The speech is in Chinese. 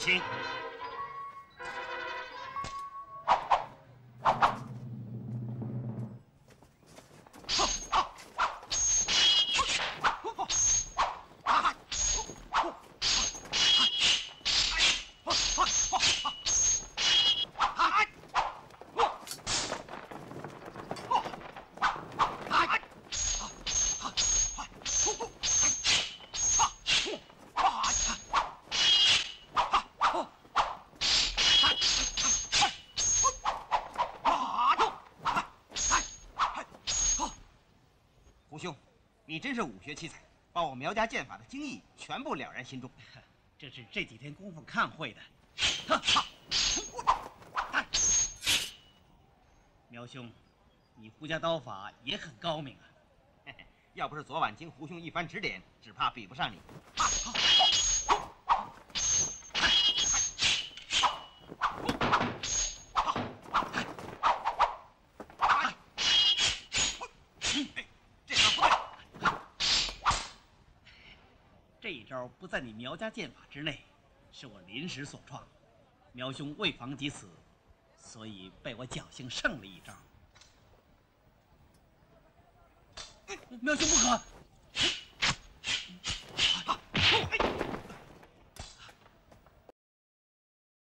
请。胡兄，你真是武学奇才，把我苗家剑法的精义全部了然心中。 这是这几天功夫看会的。苗兄，你胡家刀法也很高明啊。 要不是昨晚经胡兄一番指点，只怕比不上你。 这一招不在你苗家剑法之内，是我临时所创。苗兄为防己死，所以被我侥幸胜了一招。苗兄不可！